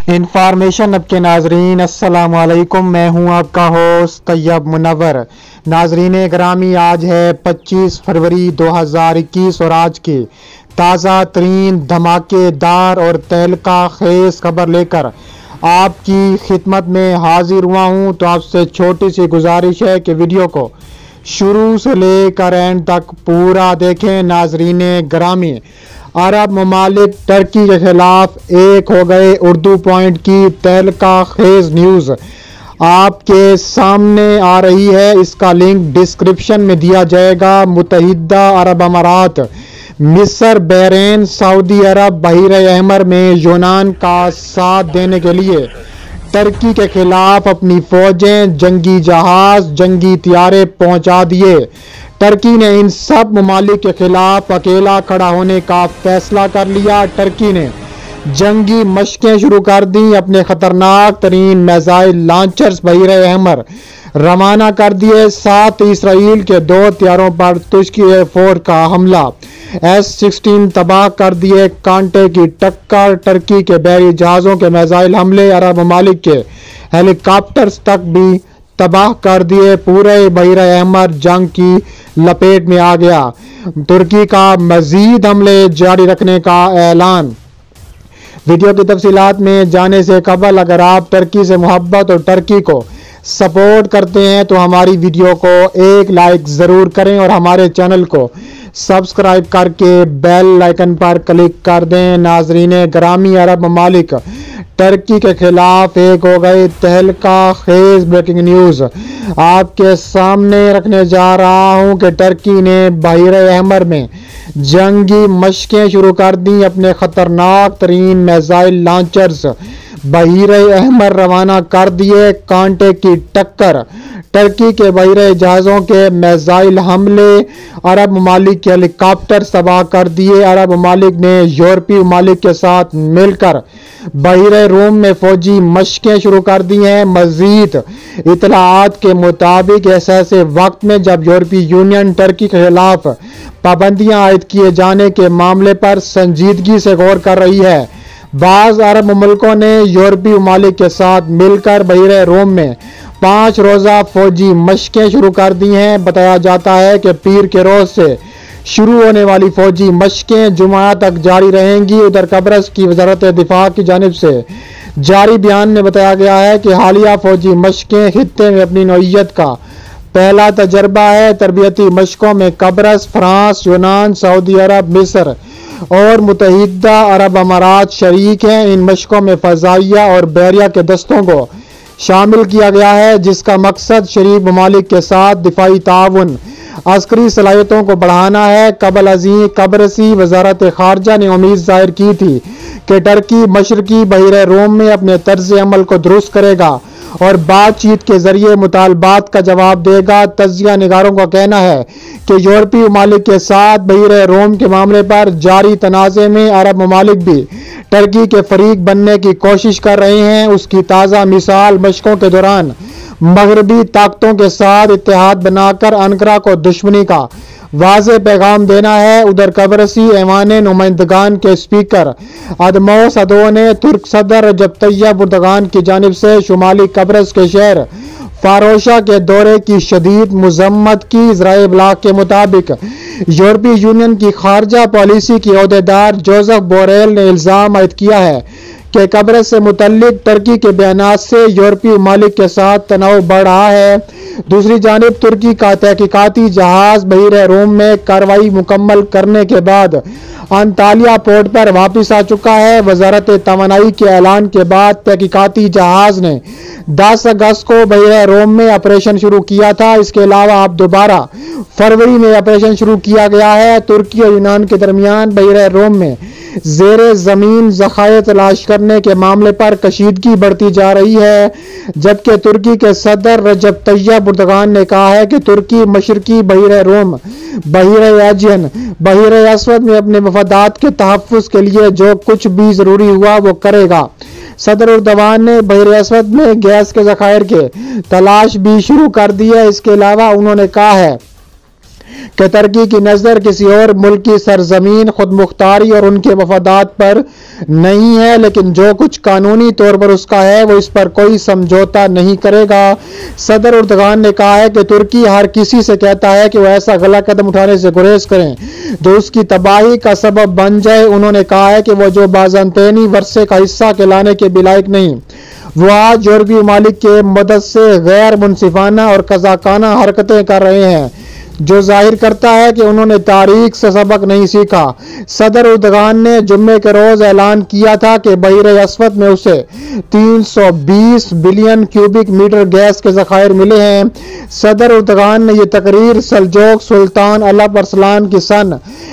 Information اب کے ناظرین السلام علیکم، میں ہوں آپ کا ہوسٹ طیب منور۔ ناظرین گرامی، آج ہے 25 فروری 2021 اور آج کی تازہ ترین دھماکے دار اور تہلکہ خیز خبر لے کر آپ کی خدمت میں حاضر ہوا ہوں۔ تو آپ سے چھوٹی سی گزارش ہے کہ ویڈیو کو شروع سے لے کر اینڈ تک پورا دیکھیں۔ ناظرین گرامی، عرب ممالک ترکی کے خلاف ایک ہو گئے۔ اردو پوائنٹ کی تہلکہ خیز نیوز آپ کے سامنے آ رہی ہے، اس کا لنک ڈسکرپشن میں دیا جائے گا۔ متحدہ عرب امارات، مصر، بحرین، سعودی عرب بحیرہ احمر میں یونان کا ساتھ دینے کے لیے ترکی کے خلاف اپنی فوجیں، جنگی جہاز، جنگی طیارے پہنچا دیے۔ ترکی نے ان سب ممالک کے خلاف اکیلا کھڑا ہونے کا فیصلہ کر لیا۔ ترکی نے جنگی مشقیں شروع کر دیں، اپنے خطرناک ترین میزائل لانچرز بحیرہ احمر روانہ کر دیے۔ ساتھ اسرائیل کے 2 طیاروں پر ترکی ایئر فورس کا حملہ، S-16 تباہ کر دیے۔ کانٹے کی ٹکر، ترکی کے بحری جہازوں کے میزائل حملے، عرب ممالک کے ہیلی کاپٹرز تک بھی تباہ کر دیے۔ پورے بحیرہ احمر جنگ کی لپیٹ میں آ گیا۔ ترکی کا مزید حملے جاری رکھنے کا اعلان۔ ویڈیو کی تفصیلات میں جانے سے قبل اگر آپ ترکی سے محبت اور ترکی کو سپورٹ کرتے ہیں تو ہماری ویڈیو کو ایک لائک ضرور کریں اور ہمارے چینل کو سبسکرائب کر کے بیل آئیکن پر کلک کر دیں۔ ناظرین گرامی، عرب ممالک ترکی کے خلاف ایک ہو گئے۔ تہلکہ خیز بریکنگ نیوز آپ کے سامنے رکھنے جا رہا ہوں کہ ترکی نے بحیرہ احمر میں جنگی مشقیں شروع کر دیں، اپنے خطرناک ترین میزائل لانچرز بحیرہ احمر روانہ کر دیے۔ کانٹے کی ٹکر، ترکی کے بحیرہ جہازوں کے میزائل حملے، عرب ممالک کے ہیلی کاپٹر تباہ کر دیے۔ عرب ممالک نے یورپی ممالک کے ساتھ مل کر بحیرہ روم میں فوجی مشقیں شروع کر دی ہیں۔ مزید اطلاعات کے مطابق ایسے وقت میں جب یورپی یونین ترکی کے خلاف پابندیاں عائد کیے جانے کے معاملے پر سنجیدگی سے غور کر رہی ہے، بعض عرب ملکوں نے یورپی ممالک کے ساتھ مل کر بحیرہ روم میں 5 روزہ فوجی مشقیں شروع کر دی ہیں۔ بتایا جاتا ہے کہ پیر کے روز سے شروع ہونے والی فوجی مشقیں جمعہ تک جاری رہیں گی۔ ادھر قبرص کی وزارت دفاع کی جانب سے جاری بیان میں بتایا گیا ہے کہ حالیہ فوجی مشقیں خطے میں اپنی نوعیت کا پہلا تجربہ ہے۔ تربیتی مشقوں میں قبرص، فرانس، یونان، سعودی عرب، مصر اور متحدہ عرب امارات شریک ہیں۔ ان مشقوں میں فضائیہ اور بحریہ کے دستوں کو شامل کیا گیا ہے، جس کا مقصد شریک ممالک کے ساتھ دفاعی تعاون، عسکری صلاحیتوں کو بڑھانا ہے۔ قبل ازیں قبرصی وزارت خارجہ نے امید ظاہر کی تھی کہ ترکی مشرقی بحیرہ روم میں اپنے طرز عمل کو درست کرے گا اور بات چیت کے ذریعے مطالبات کا جواب دے گا۔ تجزیہ نگاروں کا کہنا ہے کہ یورپی ممالک کے ساتھ بحیرہ روم کے معاملے پر جاری تنازع میں عرب ممالک بھی ترکی کے فریق بننے کی کوشش کر رہے ہیں۔ اس کی تازہ مثال مشقوں کے دوران مغربی طاقتوں کے ساتھ اتحاد بنا کر انقرہ کو دشمنی کا واضح پیغام دینا ہے۔ ادھر قبرصی ایوان نمائندگان کے اسپیکر ادموس ادو نے ترک صدر رجب طیب اردوغان کی جانب سے شمالی قبرص کے شہر فاروشہ کے دورے کی شدید مذمت کی۔ ذرائع ابلاغ کے مطابق یورپی یونین کی خارجہ پالیسی کی عہدیدار جوزف بوریل نے الزام عائد کیا ہے کہ قبرص سے متعلق ترکی کے بیانات سے یورپی ممالک کے ساتھ تناؤ بڑھ رہا ہے۔ دوسری جانب ترکی کا تحقیقاتی جہاز بحیرہ روم میں کارروائی مکمل کرنے کے بعد انطالیہ پورٹ پر واپس آ چکا ہے۔ وزارت توانائی کے اعلان کے بعد تحقیقاتی جہاز نے 10 اگست کو بحیرہ روم میں آپریشن شروع کیا تھا۔ اس کے علاوہ اب دوبارہ فروری میں آپریشن شروع کیا گیا ہے۔ ترکی اور یونان کے درمیان بحیرہ روم میں زیر زمین ذخائر تلاش کرنے کے معاملے پر کشیدگی بڑھتی جا رہی ہے، جبکہ ترکی کے صدر رجب طیب اردوغان نے کہا ہے کہ ترکی مشرقی بحیرہ روم، بحیرہ ایجین، بحیرہ اسود میں اپنے مفادات کے تحفظ کے لیے جو کچھ بھی ضروری ہوا وہ کرے گا۔ صدر اردوغان نے بحیرہ اسود میں گیس کے ذخائر کے تلاش بھی شروع کر دی ہے۔ اس کے علاوہ انہوں نے کہا ہے کہ ترکی کی نظر کسی اور ملک کی سرزمین، خود مختاری اور ان کے مفادات پر نہیں ہے، لیکن جو کچھ قانونی طور پر اس کا ہے وہ اس پر کوئی سمجھوتا نہیں کرے گا۔ صدر اردغان نے کہا ہے کہ ترکی ہر کسی سے کہتا ہے کہ وہ ایسا غلط قدم اٹھانے سے گریز کریں جو اس کی تباہی کا سبب بن جائے۔ انہوں نے کہا ہے کہ وہ جو بازنطینی ورثے کا حصہ کہلانے کے بھی لائق نہیں، وہ آج یورپی ممالک کے مدد سے غیر منصفانہ اور قزاقانہ حرکتیں کر رہے ہیں، جو ظاہر کرتا ہے کہ انہوں نے تاریخ سے سبق نہیں سیکھا۔ صدر اردغان نے جمعے کے روز اعلان کیا تھا کہ بحیرہ اسود میں اسے 320 بلین کیوبک میٹر گیس کے ذخائر ملے ہیں۔ صدر اردغان نے یہ تقریر سلجوق سلطان الپ ارسلان کی سن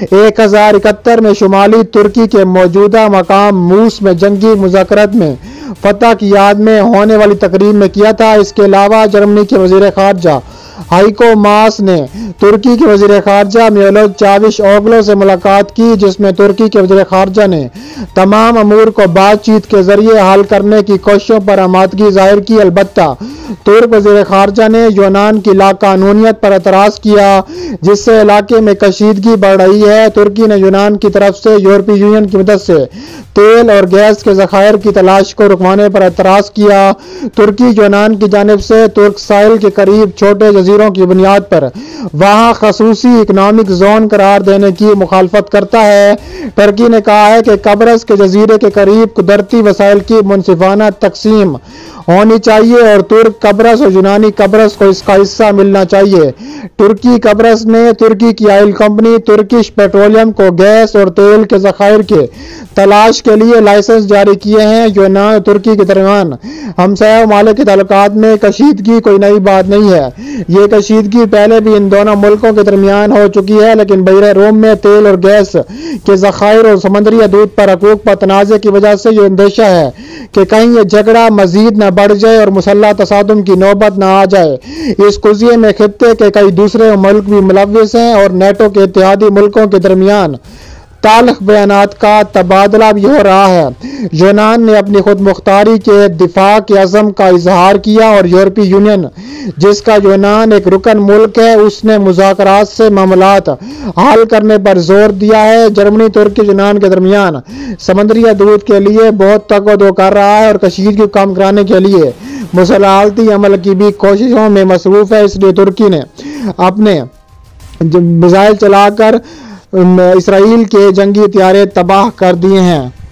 1071 میں شمالی ترکی کے موجودہ مقام موس میں جنگی مذاکرات میں فتح کی یاد میں ہونے والی تقریب میں کیا تھا۔ اس کے علاوہ جرمنی کے وزیر خارجہ ہائیکو ماس نے ترکی کے وزیر خارجہ میولوت چاوش اوغلو سے ملاقات کی، جس میں ترکی کے وزیر خارجہ نے تمام امور کو بات چیت کے ذریعے حل کرنے کی کوششوں پر آمادگی ظاہر کی۔ البتہ ترک وزیر خارجہ نے یونان کی لاقانونیت پر اعتراض کیا، جس سے علاقے میں کشیدگی بڑھ رہی ہے۔ ترکی نے یونان کی طرف سے یورپی یونین کی مدد سے تیل اور گیس کے ذخائر کی تلاش کو رکوانے پر اعتراض کیا۔ ترکی یونان کی جانب سے ترک ساحل کے قریب چھوٹے جزیروں کی بنیاد پر وہاں خصوصی اکنامک زون قرار دینے کی مخالفت کرتا ہے۔ ترکی نے کہا ہے کہ قبرص کے جزیرے کے قریب قدرتی وسائل کی منصفانہ تقسیم ہونی چاہیے اور ترک قبرص اور یونانی قبرص کو اس کا حصہ ملنا چاہیے۔ ترکی قبرص نے ترکی کی آئل کمپنی ترکش پیٹرولیم کو گیس اور تیل کے ذخائر کے تلاش کے لیے لائسنس جاری کیے ہیں۔ یونان اور ترکی کے درمیان ہمسایہ ممالک کے تعلقات میں کشیدگی کوئی نئی بات نہیں ہے۔ یہ کشیدگی پہلے بھی ان دونوں ملکوں کے درمیان ہو چکی ہے، لیکن بحیرہ روم میں تیل اور گیس کے ذخائر اور سمندری حدود پر حقوق پر تنازع کی وجہ سے یہ اندیشہ ہے کہ کہیں یہ جھگڑا مزید نہ بڑھ جائے اور مسلح تصادم کی نوبت نہ آ جائے۔ اس قضیے میں خطے کے کئی دوسرے ملک بھی ملوث ہیں اور نیٹو کے اتحادی ملکوں کے درمیان تلخ بیانات کا تبادلہ بھی ہو رہا ہے۔ یونان نے اپنی خود مختاری کے دفاع کے عزم کا اظہار کیا اور یورپی یونین، جس کا یونان ایک رکن ملک ہے، اس نے مذاکرات سے معاملات حل کرنے پر زور دیا ہے۔ جرمنی ترکی یونان کے درمیان سمندری حدود کے لیے بہت تگ و دو کر رہا ہے اور کشیدگی کو کم کرانے کے لیے مصالحتی عمل کی بھی کوششوں میں مصروف ہے۔ اس لیے ترکی نے اپنے میزائل چلا کر اسرائیل کے جنگی طیارے تباہ کر دیے ہیں۔